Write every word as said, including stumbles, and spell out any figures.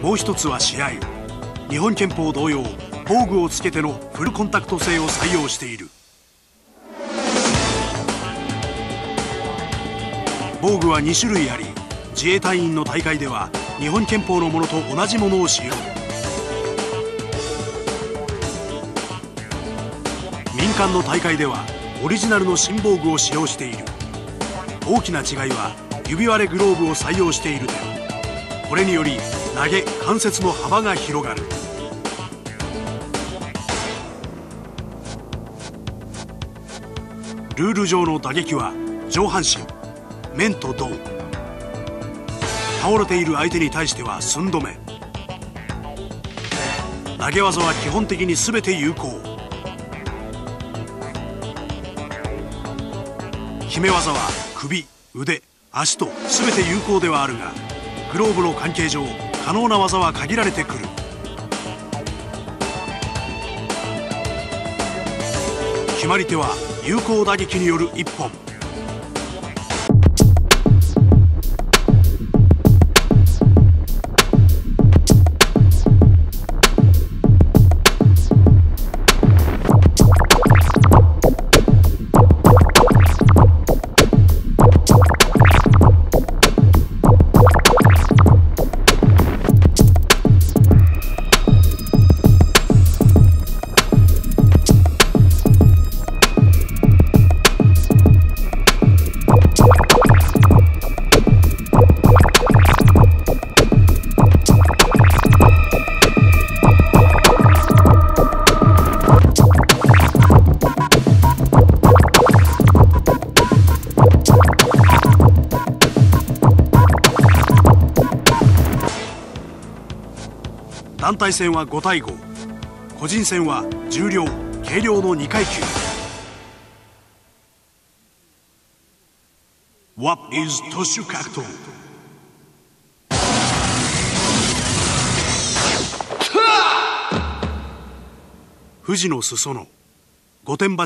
もう一つは試合。日本拳法同様、防具をつけてのフルコンタクト性を採用している。防具はに種類あり、自衛隊員の大会では日本拳法のものと同じものを使用。民間の大会ではオリジナルの新防具を使用している。大きな違いは指割れグローブを採用している点。これにより投げ関節の幅が広がる。ルール上の打撃は上半身、面と胴。倒れている相手に対しては寸止め。投げ技は基本的に全て有効。決め技は首、腕、足と全て有効ではあるが、グローブの関係上可能な技は限られてくる。決まり手は有効打撃による一本。団体戦はご対ご、個人戦は重量、軽量のにかい級。What is トシュ格闘？富士の裾野、御殿場